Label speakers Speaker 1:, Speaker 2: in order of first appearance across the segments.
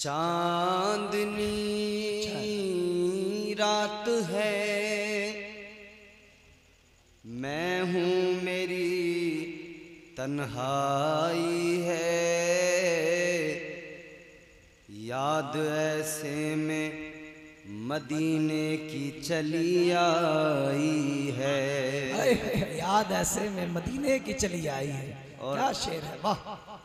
Speaker 1: चांदनी रात है, मैं हूँ मेरी तन्हाई है, याद ऐसे में मदीने की चली आई है।
Speaker 2: याद ऐसे में मदीने की चली आई है। और क्या शेर है, वाह।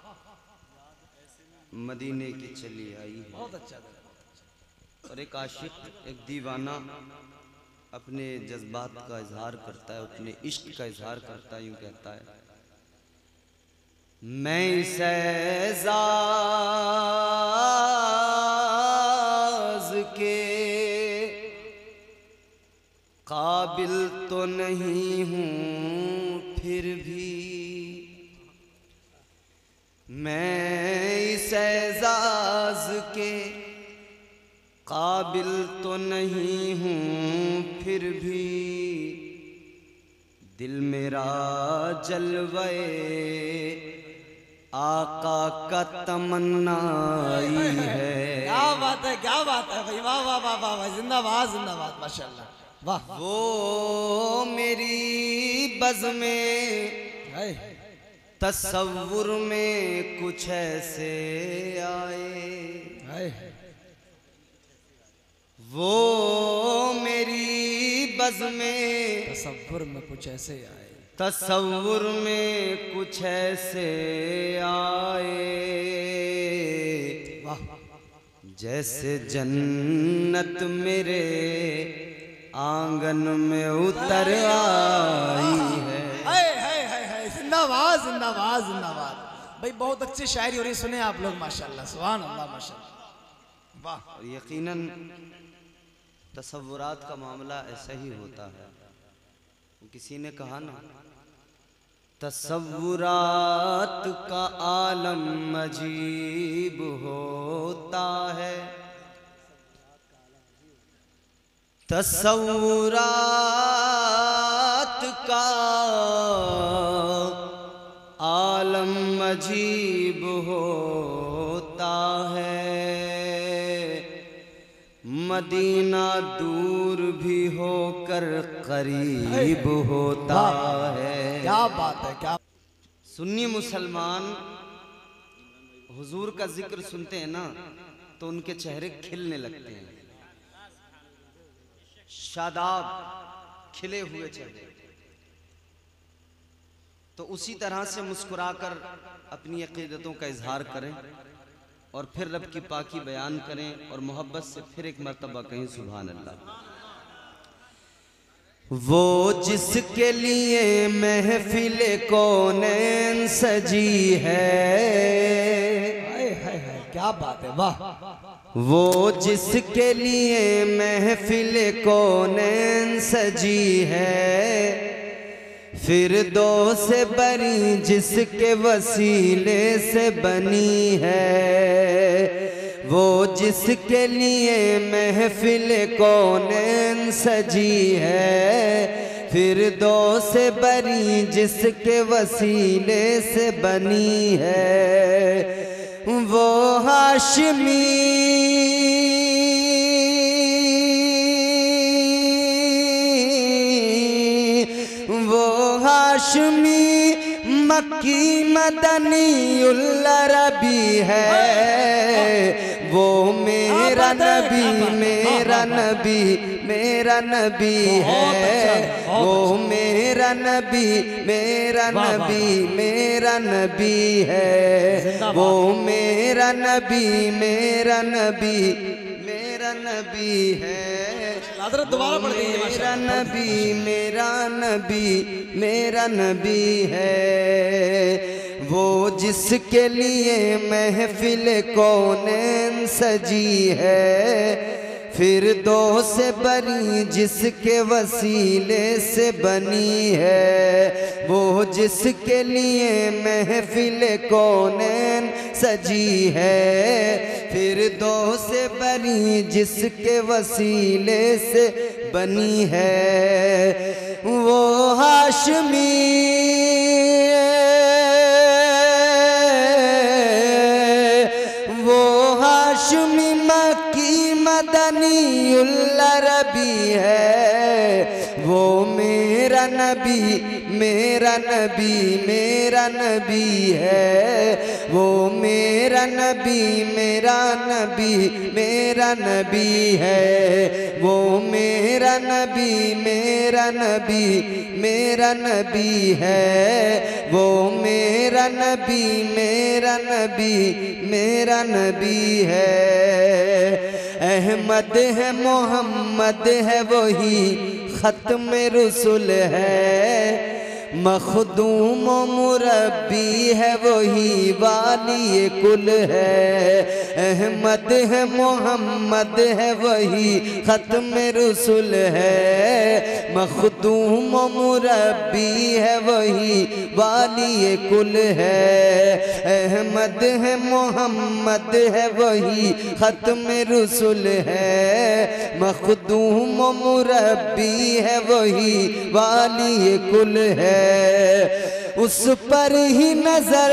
Speaker 1: मदीने की चली आई है,
Speaker 2: बहुत अच्छा।
Speaker 1: और एक आशिक, एक दीवाना अपने जज्बात का इजहार करता है, अपने इश्क का इजहार करता है, यूं कहता है, मैं इस एज़ाज़ के काबिल तो नहीं हूँ, फिर भी मैं इस एज़ाज़ के काबिल तो नहीं हूँ, फिर भी दिल मेरा जलवे आका का तमन्नाई है।
Speaker 2: क्या बात है, क्या बात है भाई, वाह वाह वाह वाह, जिंदाबाद जिंदाबाद, माशाल्लाह, वाह।
Speaker 1: वो मेरी बज़्म तसव्वुर में कुछ ऐसे आए, वो मेरी बज़्म
Speaker 2: तसव्वुर में कुछ ऐसे आए,
Speaker 1: तसव्वुर में कुछ ऐसे आए,
Speaker 2: वाह।
Speaker 1: जैसे जन्नत मेरे आंगन में उतर आई है।
Speaker 2: जिंदाबाद जिंदाबाद जिंदाबाद भाई, बहुत अच्छी शायरी हो रही, सुने आप लोग, माशाल्लाह, सुभान अल्लाह, माशाल्लाह, वाह।
Speaker 1: और यकीनन तसव्वुरात का मामला ऐसा ही होता है। किसी ने कहा ना, तसव्वुरात का आलम अजीब होता है, तसव्वुरात का आलम अजीब होता है, मदीना दूर भी होकर करीब होता है।
Speaker 2: क्या बात है, क्या।
Speaker 1: सुन्नी मुसलमान हुजूर का जिक्र सुनते हैं ना, तो उनके चेहरे खिलने लगते हैं, शादाब खिले हुए चेहरे। तो उसी तरह से मुस्कुराकर अपनी अकीदतों का इजहार करें और फिर रब की पाकी बयान करें और मोहब्बत से फिर एक मर्तबा कहें सुभान अल्लाह। वो जिसके लिए महफिल कौनैन सजी है,
Speaker 2: क्या बात है, वाह।
Speaker 1: वो जिसके लिए महफिल कौनैन सजी है, फिरदौस से बरी जिसके वसीले से बनी है, वो जिसके लिए महफिल कौनैन सजी है, फिरदौस से बरी जिसके वसीले से बनी है, वो हाशमी हाशमी मक्की मदनी उल्लरबी है, वो मेरा नबी मेरा नबी मेरा नबी है, वो मेरा नबी मेरा नबी मेरा नबी है, वो मेरा नबी मेरा नबी मेरा नबी है,
Speaker 2: दोबारा पढ़ दीजिए।
Speaker 1: मेरा नबी मेरा नबी मेरा नबी है, वो जिसके लिए महफिल कौनैन सजी है, फिरदौस से बरी जिसके वसीले से बनी है, वो जिसके लिए महफिल कौनैन सजी है, फिरदौस से बरी जिसके वसीले से बनी है, वो हाशमी वो हाशमी मक्की मदनी उल्लरबी है, वो मेरा नबी मेरा नबी मेरा नबी है, वो मेरा नबी मेरा नबी मेरा नबी है, वो मेरा नबी मेरा नबी मेरा नबी है, वो मेरा नबी मेरा नबी मेरा नबी है। अहमद है मोहम्मद है वही ख़त्म रसूल है, मखदूम मुरब्बी है वही वाली कुल है। अहमद है मोहम्मद है वही ख़त्म रसूल है, मखदूम मुरब्बी है वही वाली कुल है। अहमद है मोहम्मद है वही ख़त्म रसूल है, मखदूम मुरब्बी है वही वाली कुल है। उस पर ही नजर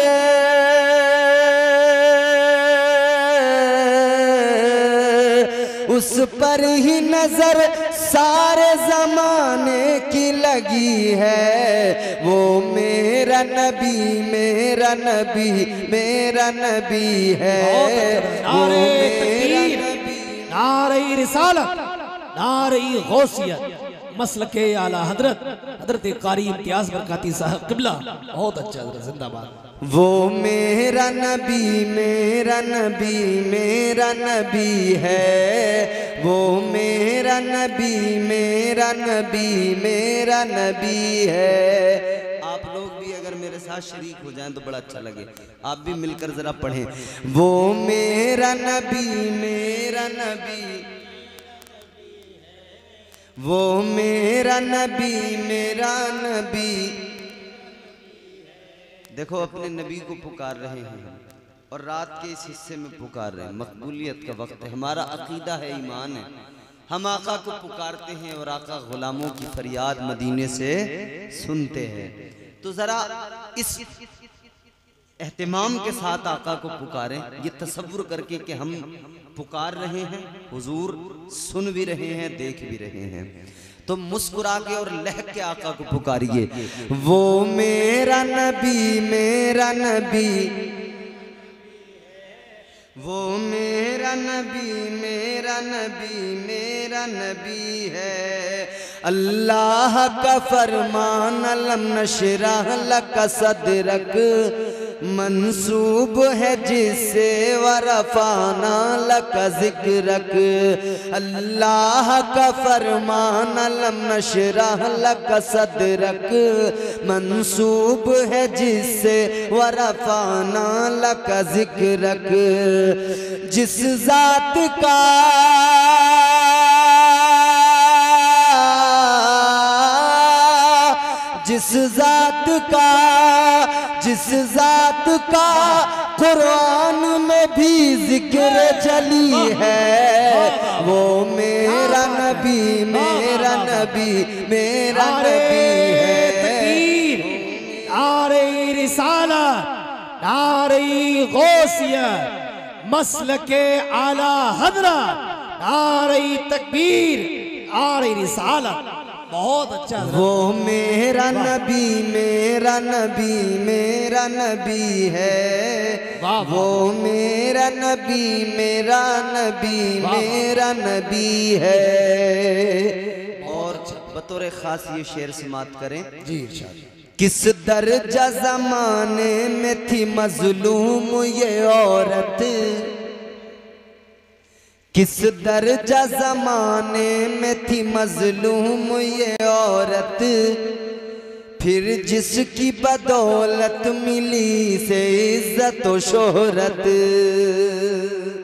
Speaker 1: उस पर ही नजर सारे जमाने की लगी है, वो मेरा नबी मेरा नबी मेरा नबी है।
Speaker 2: नारे तकबीर, नारे रिसालत, नारे गौसियत, मसलके आला हजरत हजरत कारी इम्तियाज बरकाती साहब किबला, बहुत अच्छा हजरत, जिंदाबाद।
Speaker 1: वो मेरा नबी मेरा नबी मेरा नबी है, वो मेरा नबी मेरा नबी मेरा नबी है। आप लोग भी अगर मेरे साथ शरीक हो जाएं तो बड़ा अच्छा लगे, आप भी मिलकर जरा पढ़ें। वो मेरा नबी मेरा नबी, वो मेरा नबी मेरा नबी। देखो अपने नबी को पुकार रहे हैं और रात के इस हिस्से में पुकार रहे हैं, मकबूलियत का वक्त है, हमारा अकीदा है, ईमान है। हम आका को पुकारते हैं और आका गुलामों की फरियाद मदीने से सुनते हैं। तो जरा इस एहतिमाम के साथ आका को पुकारें, ये तसव्वुर करके कि हम पुकार रहे हैं, हुजूर सुन भी रहे हैं, देख भी रहे हैं। तो मुस्कुरा के और लहक के आका को पुकारिए। वो मेरा नबी मेरा नबी, वो मेरा नबी मेरा नबी मेरा नबी है। अल्लाह का फरमान अलम नशरह लक सदरक मंसूब है जिससे वरफाना लक जिक्रक। अल्लाह का फरमान अलम नशरह लक सदरक मंसूब है जिससे वरफाना लक जिक्रक। जिस जात का जिस जात का जिस जात का कुरान में भी जिक्र चली है, वो मेरा नबी मेरा नबी मेरा नबी है।
Speaker 2: नारे रिसालत, नारे गौसियत, मसलके आला हजरत, नारे तकबीर, नारे रिसालत, बहुत अच्छा।
Speaker 1: वो मेरा नबी मेरा नबी मेरा नबी है, वो मेरा नबी मेरा नबी मेरा नबी है। और बतौर खास ये शेर समात करें
Speaker 2: जी।
Speaker 1: किस दर्जा जमाने में थी मजलूम ये औरत, किस दर्जा जमाने में थी मजलूम ये औरत, फिर जिसकी बदौलत मिली से इज्जत और शोहरत।